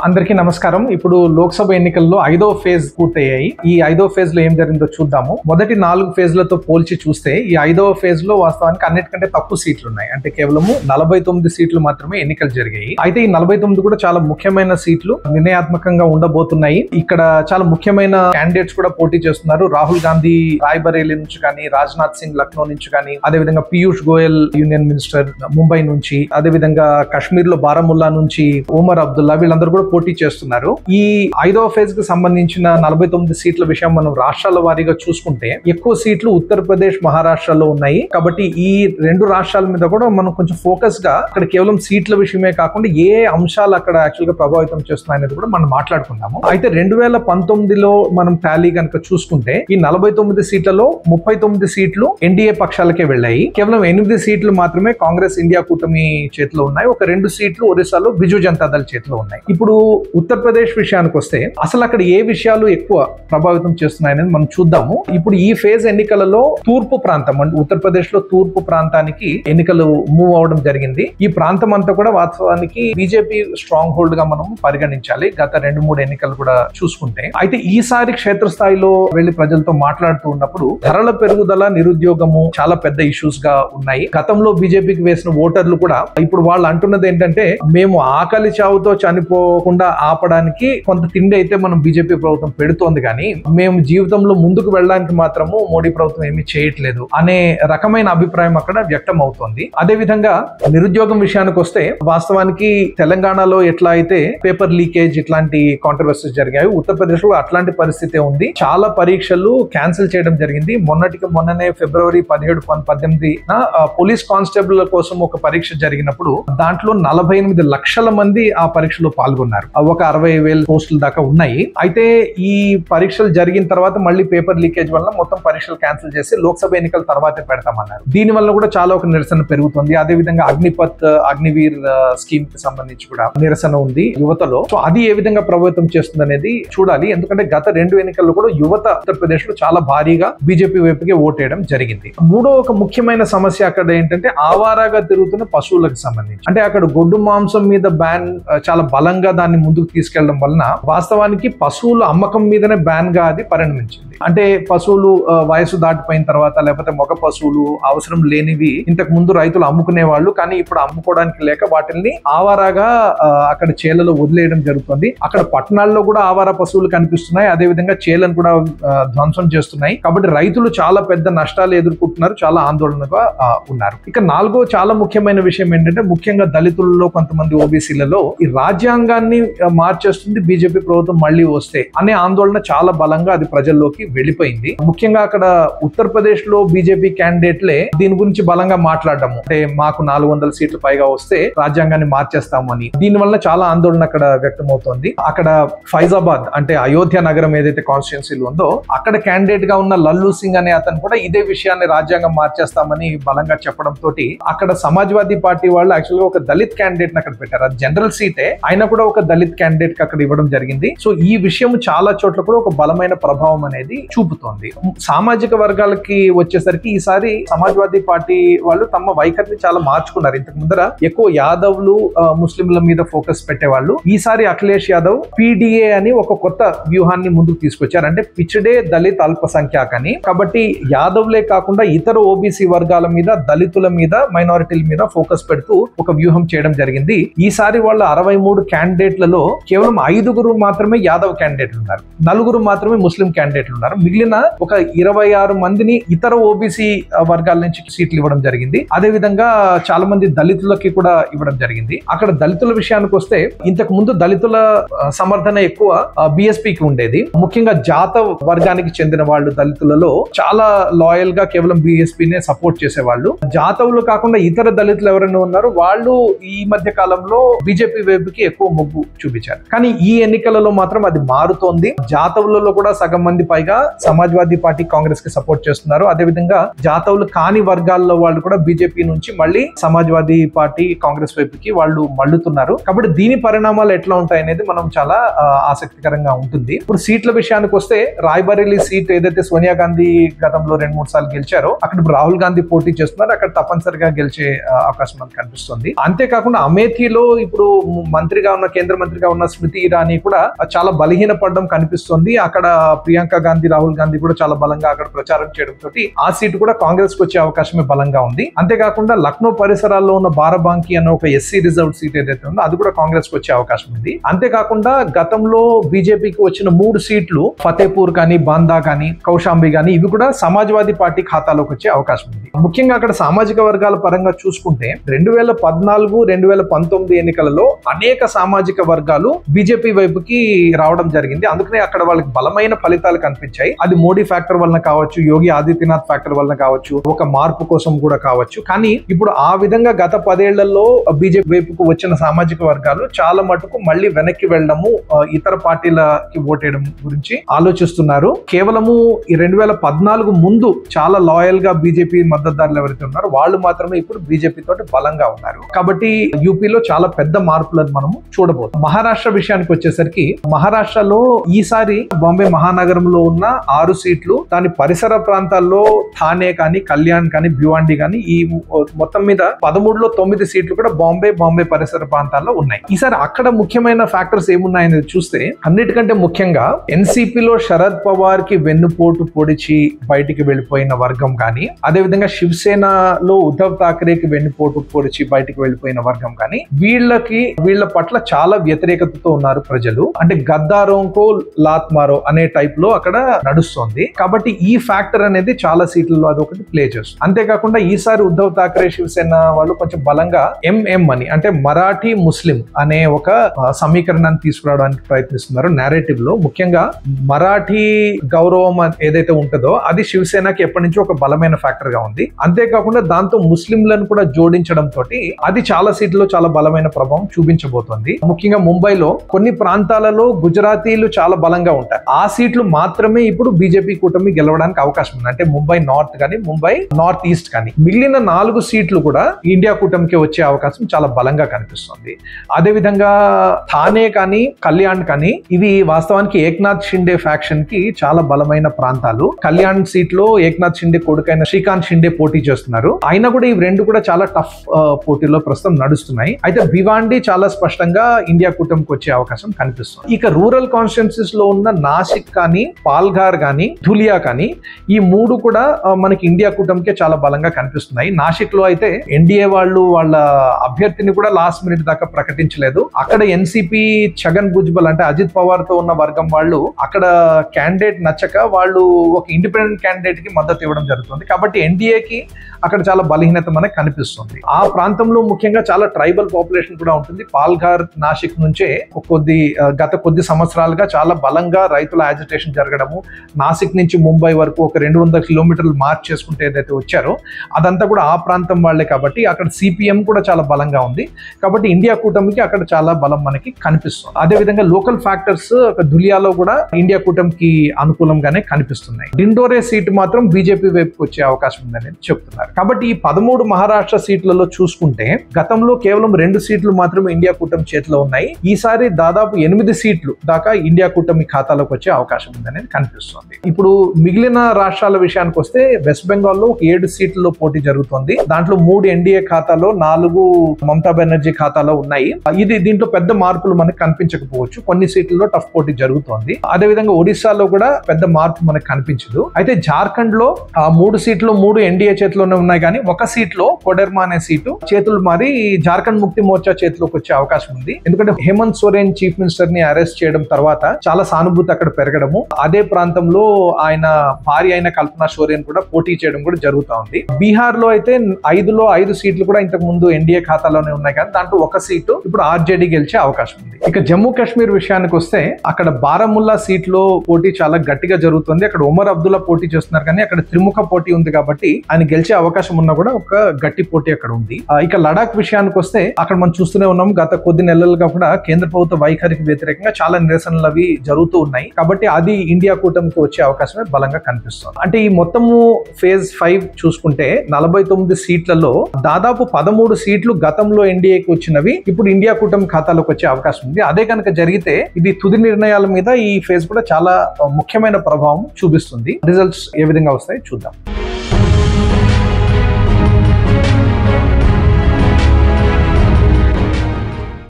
అందరికీ నమస్కారం. ఇప్పుడు లోక్సభ ఎన్నికల్లో 5వ ఫేజ్ పూర్తయ్యాయి. ఈ 5వ ఫేజ్ లో ఏం జరిగిందో చూద్దాము. మొదటి 4 ఫేజ్లతో పోల్చి చూస్తే ఈ 5వ ఫేజ్ లో వాస్తవానికి అన్నిటికంటే తక్కువ సీట్లు ఉన్నాయి. అంటే కేవలము 49 సీట్లు మాత్రమే ఎన్నికలు జరిగాయి. అయితే ఈ 49 కూడా చాలా ముఖ్యమైన సీట్లు, నిర్ణయాత్మకంగా ఉండబోతున్నాయి. ఇక్కడ చాలా ముఖ్యమైన క్యాండిడేట్స్ కూడా పోటీ చేస్తున్నారు. రాహుల్ గాంధీ రాయ్బరేలీ నుంచి కానీ, రాజ్నాథ్ సింగ్ లక్నో నుంచి కానీ, అదేవిధంగా పీయూష్ గోయల్ యూనియన్ మినిస్టర్ ముంబై నుంచి, అదేవిధంగా కశ్మీర్ లో బారాముల్లా నుంచి ఓమర్ అబ్దుల్లా, వీళ్ళందరూ కూడా పోటీ చేస్తున్నారు. ఈ 5వ ఫేజ్ కి సంబంధించిన 49 సీట్ల విషయం మనం రాష్ట్రాల వారీగా చూసుకుంటే ఎక్కువ సీట్లు ఉత్తరప్రదేశ్, మహారాష్ట్రలో ఉన్నాయి. కాబట్టి ఈ రెండు రాష్ట్రాల మీద కూడా మనం కొంచెం ఫోకస్ గా అక్కడ కేవలం సీట్ల విషయమే కాకుండా ఏ అంశాలు అక్కడ యాక్చువల్ గా ప్రభావితం చేస్తున్నాయి అనేది కూడా మనం మాట్లాడుకుందాము. అయితే 2019లో మనం టాలీ కనుక చూసుకుంటే ఈ 49 సీట్లలో 39 సీట్లు ఎన్డీఏ పక్షాలకే వెళ్ళాయి. కేవలం 8 సీట్లు మాత్రమే కాంగ్రెస్ ఇండియా కూటమి చేతిలో ఉన్నాయి. ఒక 2 సీట్లు ఒరిస్సాలో బిజు జనతా దళ్ చేతిలో ఉన్నాయి. ఇప్పుడు ఉత్తరప్రదేశ్ విషయానికి వస్తే అసలు అక్కడ ఏ విషయాలు ఎక్కువ ప్రభావితం చేస్తున్నాయనేది మనం చూద్దాము. ఇప్పుడు ఈ ఫేజ్ ఎన్నికలలో తూర్పు ప్రాంతం, అంటే ఉత్తరప్రదేశ్ లో తూర్పు ప్రాంతానికి ఎన్నికలు మూవ్ అవడం జరిగింది. ఈ ప్రాంతం అంతా కూడా వాస్తవానికి బీజేపీ స్ట్రాంగ్ హోల్డ్ గా మనం పరిగణించాలి గత 2-3 ఎన్నికలు కూడా చూసుకుంటే. అయితే ఈసారి క్షేత్రస్థాయిలో వెళ్లి ప్రజలతో మాట్లాడుతూ ఉన్నప్పుడు ధరల పెరుగుదల, నిరుద్యోగము చాలా పెద్ద ఇష్యూస్ గా ఉన్నాయి. గతంలో బీజేపీకి వేసిన ఓటర్లు కూడా ఇప్పుడు వాళ్ళు అంటున్నది ఏంటంటే, మేము ఆకలి చావుతో చనిపోకుండా ఆపడానికి కొంత తిండి అయితే మనం బీజేపీ ప్రభుత్వం పెడుతోంది, కానీ మేము జీవితంలో ముందుకు వెళ్ళడానికి మాత్రము మోడీ ప్రభుత్వం ఏమీ చేయట్లేదు అనే రకమైన అభిప్రాయం అక్కడ వ్యక్తం అవుతోంది. అదే విధంగా నిరుద్యోగం విషయానికి వస్తే వాస్తవానికి తెలంగాణలో ఎట్లా అయితే పేపర్ లీకేజ్ ఇట్లాంటి కాంట్రవర్సీస్ జరిగాయి, ఉత్తరప్రదేశ్ లో అట్లాంటి పరిస్థితి ఉంది. చాలా పరీక్షలు క్యాన్సిల్ చేయడం జరిగింది. మొన్ననే ఫిబ్రవరి 17-18 పోలీస్ కానిస్టేబుల్ కోసం ఒక పరీక్ష జరిగినప్పుడు దాంట్లో 48 లక్షల మంది ఆ పరీక్షలో పాల్గొన్నారు. ఒక 60,000 పోస్టుల దాకా ఉన్నాయి. అయితే ఈ పరీక్షలు జరిగిన తర్వాత మళ్ళీ పేపర్ లీకేజ్ వల్ల మొత్తం పరీక్షలు క్యాన్సిల్ చేసి లోక్సభ ఎన్నికల తర్వాతే పెడతామన్నారు. దీని వల్ల కూడా చాలా ఒక నిరసన పెరుగుతుంది. అదే విధంగా అగ్నివీర్ స్కీమ్ కి సంబంధించి కూడా నిరసన ఉంది యువతలో. సో అది ఏ విధంగా ప్రభావితం చేస్తుంది అనేది చూడాలి. ఎందుకంటే గత 2 ఎన్నికల్లో కూడా యువత ఉత్తరప్రదేశ్ లో చాలా భారీగా బీజేపీ వైపుకి ఓటేయడం జరిగింది. మూడో ఒక ముఖ్యమైన సమస్య అక్కడ ఏంటంటే ఆవారాగా తిరుగుతున్న పశువులకు సంబంధించి. అంటే అక్కడ గొడ్డు మాంసం మీద బ్యాన్ చాలా బలంగా దాన్ని ముందుకు తీసుకెళ్లడం వలన వాస్తవానికి పశువుల అమ్మకం మీదనే బ్యాన్ గా అది పరిణమించింది. అంటే పశువులు వయసు దాటిపోయిన తర్వాత, లేకపోతే మగ పశువులు అవసరం లేనివి ఇంతకు ముందు రైతులు అమ్ముకునే వాళ్ళు, కానీ ఇప్పుడు అమ్ముకోవడానికి లేక వాటిని ఆవారాగా అక్కడ చేలలో వదిలేయడం జరుగుతుంది. అక్కడ పట్టణాల్లో కూడా ఆవారా పశువులు కనిపిస్తున్నాయి. అదే విధంగా చేలను కూడా ధ్వంసం చేస్తున్నాయి. కాబట్టి రైతులు చాలా పెద్ద నష్టాలు ఎదుర్కొంటున్నారు, చాలా ఆందోళనగా ఉన్నారు. ఇక 4వ చాలా ముఖ్యమైన విషయం ఏంటంటే, ముఖ్యంగా దళితులలో కొంతమంది ఓబీసీలలో ఈ రాజ్యాంగాన్ని మార్చేస్తుంది బీజేపీ ప్రభుత్వం మళ్ళీ వస్తే అనే ఆందోళన చాలా బలంగా అది ప్రజల్లోకి వెళ్ళిపోయింది. ముఖ్యంగా అక్కడ ఉత్తరప్రదేశ్ లో బీజేపీ క్యాండిడేట్లే దీని గురించి బలంగా మాట్లాడము. అంటే మాకు 400 సీట్లు పైగా వస్తే రాజ్యాంగాన్ని మార్చేస్తామని. దీని వల్ల చాలా ఆందోళన అక్కడ వ్యక్తమవుతోంది. అక్కడ ఫైజాబాద్ అంటే అయోధ్య నగరం ఏదైతే కాన్స్టిట్యున్సీలో ఉందో అక్కడ క్యాండిడేట్ గా ఉన్న లల్లు సింగ్ అనే అతను కూడా ఇదే విషయాన్ని రాజ్యాంగం మార్చేస్తామని బలంగా చెప్పడం తోటి అక్కడ సమాజ్వాదీ పార్టీ వాళ్ళు యాక్చువల్ గా ఒక దళిత్ క్యాండిడేట్ అక్కడ పెట్టారు. అది జనరల్ సీటే అయినా కూడా ఒక దళిత్ క్యాండిడేట్ కి అక్కడ ఇవ్వడం జరిగింది. సో ఈ విషయం చాలా చోట్ల కూడా ఒక బలమైన ప్రభావం అనేది చూపుతోంది. సామాజిక వర్గాలకి వచ్చేసరికి ఈసారి సమాజ్వాదీ పార్టీ వాళ్ళు తమ వైఖరిని చాలా మార్చుకున్నారు. ఇంతకు ముందర ఎక్కువ యాదవ్లు, ముస్లింల మీద ఫోకస్ పెట్టేవాళ్ళు. ఈసారి అఖిలేష్ యాదవ్ పీడీఏ అని ఒక కొత్త వ్యూహాన్ని ముందుకు తీసుకొచ్చారు. అంటే పిచ్చడే దళిత్ అల్పసంఖ్యాక్ అని. కాబట్టి యాదవ్లే కాకుండా ఇతర ఓబీసీ వర్గాల మీద, దళితుల మీద, మైనారిటీల మీద ఫోకస్ పెడుతూ ఒక వ్యూహం చేయడం జరిగింది. ఈసారి వాళ్ళ 63 క్యాండిడేట్లలో కేవలం 5 మాత్రమే యాదవ్ క్యాండిడేట్లు ఉన్నారు, 4 మాత్రమే ముస్లిం క్యాండిడేట్లు ఉన్నారు. మిగిలిన ఒక 26 మందిని ఇతర ఓబీసీ వర్గాల నుంచి సీట్లు ఇవ్వడం జరిగింది. అదే విధంగా చాలా మంది దళితులకి కూడా ఇవ్వడం జరిగింది. అక్కడ దళితుల విషయానికి వస్తే ఇంతకు ముందు దళితుల సమర్థన ఎక్కువ బీఎస్పీకి ఉండేది. ముఖ్యంగా జాతవ్ వర్గానికి చెందిన వాళ్ళు దళితులలో చాలా లాయల్ గా కేవలం బీఎస్పీనే సపోర్ట్ చేసేవాళ్ళు. జాతవులు కాకుండా ఇతర దళితులు ఎవరైనా ఉన్నారు వాళ్ళు ఈ మధ్య కాలంలో బీజేపీ వైపుకి ఎక్కువ మొగ్గు చూపించారు. కానీ ఈ ఎన్నికలలో మాత్రం అది మారుతోంది. జాతవులలో కూడా సగం మంది పైగా గా సమాజ్వాదీ పార్టీ కాంగ్రెస్ కి సపోర్ట్ చేస్తున్నారు. అదేవిధంగా జాతవులు కాని వర్గాల్లో వాళ్ళు కూడా బీజేపీ నుంచి మళ్ళీ సమాజ్వాదీ పార్టీ కాంగ్రెస్ వైపుకి వాళ్ళు మళ్ళుతున్నారు. కాబట్టి దీని పరిణామాలు ఎట్లా ఉంటాయనేది మనం చాలా ఆసక్తికరంగా ఉంటుంది. ఇప్పుడు సీట్ల విషయానికి వస్తే రాయ్బరేలీ సీట్ ఏదైతే సోనియా గాంధీ గతంలో 2-3 సార్లు గెలిచారో అక్కడ రాహుల్ గాంధీ పోటీ చేస్తున్నారు. అక్కడ తప్పనిసరిగా గెలిచే అవకాశం మనకు కనిపిస్తుంది. అంతేకాకుండా అమేథీలో ఇప్పుడు కేంద్ర మంత్రిగా ఉన్న స్మృతి ఇరానీ కూడా చాలా బలహీన పడడం కనిపిస్తుంది. అక్కడ ప్రియాంక గాంధీ, రాహుల్ గాంధీ కూడా చాలా బలంగా అక్కడ ప్రచారం చేయడం తోటి ఆ సీటు కూడా కాంగ్రెస్ కు వచ్చే అవకాశమే బలంగా ఉంది. అంతేకాకుండా లక్నో పరిసరాల్లో ఉన్న బారాబాంకీ అన్న ఒక ఎస్సీ రిజర్వ్ సీట్ ఏదైతే ఉందో అది కూడా కాంగ్రెస్ కు వచ్చే అవకాశం ఉంది. అంతేకాకుండా గతంలో బీజేపీకి వచ్చిన 3 సీట్లు ఫతేపూర్ కానీ, బాందా కానీ, కౌశాంబి కానీ ఇవి కూడా సమాజ్వాదీ పార్టీ ఖాతాలోకి వచ్చే అవకాశం ఉంది. ముఖ్యంగా అక్కడ సామాజిక వర్గాల పరంగా చూసుకుంటే 2014-2019 ఎన్నికలలో అనేక సామాజిక వర్గాలు బీజేపీ వైపుకి రావడం జరిగింది. అందుకనే అక్కడ వాళ్ళకి బలమైన ఫలితాలు కనిపించాయి. అది మోడీ ఫ్యాక్టర్ వలన కావచ్చు, యోగి ఆదిత్యనాథ్ ఫ్యాక్టర్ వలన కావచ్చు, ఒక మార్పు కోసం కూడా కావచ్చు. కానీ ఇప్పుడు ఆ విధంగా గత 10 ఏళ్లలో బీజేపీ వైపుకు వచ్చిన సామాజిక వర్గాలు చాలా మటుకు మళ్ళీ వెనక్కి వెళ్ళడము, ఇతర పార్టీలకి ఓటేయడం గురించి ఆలోచిస్తున్నారు. కేవలము ఈ 2014 ముందు చాలా లాయల్ గా బీజేపీ మద్దతుదారులు ఎవరైతే ఉన్నారో వాళ్ళు మాత్రమే ఇప్పుడు బీజేపీ తోటి బలంగా ఉన్నారు. కాబట్టి యూపీలో చాలా పెద్ద మార్పులను మనము చూడబోతున్నాం. మహారాష్ట్ర విషయానికి వచ్చేసరికి మహారాష్ట్రలో ఈసారి బాంబే మహానగరంలో ఉన్న 6 సీట్లు, దాని పరిసర ప్రాంతాల్లో థానే కానీ, కళ్యాణ్ కానీ, భివాండి కానీ ఈ మొత్తం మీద 13లో 9 సీట్లు కూడా బాంబే పరిసర ప్రాంతాల్లో ఉన్నాయి. ఈసారి అక్కడ ముఖ్యమైన ఫ్యాక్టర్స్ ఏమున్నాయనేది చూస్తే అన్నిటికంటే ముఖ్యంగా ఎన్సీపీలో శరద్ పవార్ కి వెన్నుపోటు పొడిచి బయటికి వెళ్ళిపోయిన వర్గం కానీ, అదేవిధంగా శివసేనలో ఉద్ధవ్ ఠాక్రేకి వెన్నుపోటు పొడిచి బయటికి వెళ్ళిపోయిన వర్గం కానీ వీళ్ళ పట్ల చాలా వ్యతిరేకతతో ఉన్నారు ప్రజలు. అంటే గద్దారోంకో లాత్ మారో అనే టైప్ లో అక్కడ నడుస్తుంది. కాబట్టి ఈ ఫ్యాక్టర్ అనేది చాలా సీట్లలో అదొకటి ప్లే చేస్తుంది. అంతేకాకుండా ఈసారి ఉద్ధవ్ ఠాక్రే శివసేన వాళ్ళు కొంచెం బలంగా ఎంఎం అని అంటే మరాఠీ ముస్లిం అనే ఒక సమీకరణాన్ని తీసుకురావడానికి ప్రయత్నిస్తున్నారు. నేరేటివ్ లో ముఖ్యంగా మరాఠీ గౌరవం ఏదైతే ఉంటుందో అది శివసేనకి ఎప్పటి నుంచో ఒక బలమైన ఫ్యాక్టర్ గా ఉంది. అంతేకాకుండా దాంతో ముస్లింలను కూడా జోడించడం తోటి అది చాలా సీట్లలో చాలా బలమైన ప్రభావం చూపించబోతోంది. ముఖ్యంగా ముంబైలో కొన్ని ప్రాంతాలలో గుజరాతీలు చాలా బలంగా ఉంటాయి. ఆ సీట్లు మాత్రమే ఇప్పుడు బీజేపీ కూటమి గెలవడానికి అవకాశం ఉంది. అంటే ముంబై నార్త్ కానీ, ముంబై నార్త్ ఈస్ట్ కానీ మిగిలిన 4 సీట్లు కూడా ఇండియా కూటమికి వచ్చే అవకాశం చాలా బలంగా కనిపిస్తుంది. అదేవిధంగా థానే కానీ, కళ్యాణ్ కానీ ఇవి వాస్తవానికి ఏక్నాథ్ షిండే ఫ్యాక్షన్ కి చాలా బలమైన ప్రాంతాలు. కళ్యాణ్ సీట్ లో ఏక్నాథ్ షిండే కొడుకైన శ్రీకాంత్ షిండే పోటీ చేస్తున్నారు. అయినా కూడా ఈ 2 కూడా చాలా టఫ్ పోటీలో ప్రస్తుతం నడుస్తున్నాయి. అయితే భివాండి చాలా స్పష్టంగా ఇండియా కూటమికి వచ్చే అవకాశం కనిపిస్తుంది. ఇక రూరల్ కాన్స్టిట్యున్సీస్ లో ఉన్న నాసిక్ కానీ, పాల్ఘర్ కానీ, ధులియా కానీ ఈ 3 కూడా మనకి ఇండియా కూటమికే చాలా బలంగా కనిపిస్తున్నాయి. నాసిక్ లో అయితే ఎన్డీఏ వాళ్ళ అభ్యర్థిని కూడా లాస్ట్ మినిట్ దాకా ప్రకటించలేదు. అక్కడ ఎన్సీపీ ఛగన్ భుజ్బల్ అంటే అజిత్ పవార్ తో ఉన్న వర్గం వాళ్ళు అక్కడ క్యాండిడేట్ నచ్చక వాళ్ళు ఒక ఇండిపెండెంట్ క్యాండిడేట్ కి మద్దతు ఇవ్వడం జరుగుతుంది. కాబట్టి ఎన్డీఏకి అక్కడ చాలా బలహీనత మనకు కనిపిస్తుంది. ఆ ప్రాంతంలో ముఖ్యంగా చాలా ట్రైబల్ పాపులేషన్ కూడా ఉంటుంది. పాల్ఘర్, నాసిక్ నుంచే గత కొద్ది సంవత్సరాలుగా చాలా బలంగా రైతుల యాజిటేషన్ జరగడము, నాసిక్ నుంచి ముంబై వరకు ఒక 200 కిలోమీటర్లు మార్చ్ చేసుకుంటే ఏదైతే వచ్చారో అదంతా కూడా ఆ ప్రాంతం వాళ్లే. కాబట్టి అక్కడ సిపిఎం కూడా చాలా బలంగా ఉంది. కాబట్టి ఇండియా కూటమికి అక్కడ చాలా బలం మనకి కనిపిస్తుంది. అదేవిధంగా లోకల్ ఫ్యాక్టర్స్ ధులియాలో కూడా ఇండియా కూటమికి అనుకూలంగానే కనిపిస్తున్నాయి. డిండోరే సీట్ మాత్రం బీజేపీ వైపుకి వచ్చే అవకాశం ఉందని చెప్తున్నారు. కాబట్టి ఈ 13 మహారాష్ట్ర సీట్లలో చూసుకుంటే గతంలో కేవలం 2 సీట్లు మాత్రమే ఇండియా కూటమి చేతిలో ఉన్నాయి. ఈసారి దాదాపు 8 సీట్లు దాకా ఇండియా కూటమి ఖాతాలోకి వచ్చే అవకాశం ఉందని కనిపిస్తుంది. ఇప్పుడు మిగిలిన రాష్ట్రాల విషయానికి వస్తే వెస్ట్ బెంగాల్లో 7 సీట్లలో పోటీ జరుగుతుంది. దాంట్లో 3 ఎన్డీఏ ఖాతాలో, 4 మమతా బెనర్జీ ఖాతాలో ఉన్నాయి. దీంట్లో పెద్ద మార్పులు మనకు కనిపించకపోవచ్చు. కొన్ని సీట్లలో టఫ్ పోటీ జరుగుతోంది. అదేవిధంగా ఒడిశాలో కూడా పెద్ద మార్పు మనకు కనిపించదు. అయితే జార్ఖండ్ లో ఆ 3 సీట్లు 3 ఎన్డీఏ చేతిలోనే ఉన్నాయి. కానీ ఒక సీట్ లో కొడెర్మా అనే సీటు చేతులు మారి జార్ఖండ్ ముక్తి మోర్చా చేతిలోకి వచ్చే అవకాశం ఉంది. ఎందుకంటే హేమంత్ సోరెన్ చీఫ్ మినిస్టర్ ని అరెస్ట్ చేయడం తర్వాత చాలా సానుభూతి అక్కడ పెరగడము, అదే ప్రాంతంలో ఆయన భార్య అయిన కల్పనా సోరెన్ కూడా పోటీ చేయడం కూడా జరుగుతా ఉంది. బీహార్ లో అయితే 5లో 5 సీట్లు కూడా ఇంతకు ముందు ఎన్డీఏ ఖాతాలోనే ఉన్నాయి. కానీ దాంట్లో ఒక సీటు ఇప్పుడు ఆర్జేడీ గెలిచే అవకాశం ఉంది. ఇక జమ్మూ కాశ్మీర్ విషయానికి వస్తే అక్కడ బారాముల్లా సీట్ లో పోటీ చాలా గట్టిగా జరుగుతుంది. అక్కడ ఉమర్ అబ్దుల్లా పోటీ చేస్తున్నారు, కానీ అక్కడ త్రిముఖ పోటీ ఉంది కాబట్టి ఆయన గెలిచే అవకాశం ఉన్నా కూడా ఒక గట్టి పోటీ అక్కడ ఉంది. ఇక లడాక్ విషయానికి వస్తే అక్కడ మనం చూస్తూనే ఉన్నాం, గత కొద్ది నెలలుగా కూడా కేంద్ర ప్రభుత్వ వైఖరికి వ్యతిరేకంగా చాలా నిరసనలు అవి జరుగుతూ ఉన్నాయి. కాబట్టి అది ఇండియా కూటమికి వచ్చే అవకాశమే బలంగా కనిపిస్తుంది. అంటే ఈ మొత్తము ఫేజ్ 5 చూసుకుంటే 49 సీట్లలో దాదాపు 13 సీట్లు గతంలో ఎన్డీఏకి వచ్చినవి ఇప్పుడు ఇండియా కూటమి ఖాతాలోకి వచ్చే అవకాశం ఉంది. అదే కనుక జరిగితే ఇది తుది నిర్ణయాల మీద ఈ ఫేజ్ కూడా చాలా ముఖ్యమైన ప్రభావం చూపిస్తుంది. రిజల్ట్స్ ఏ విధంగా వస్తాయి చూద్దాం.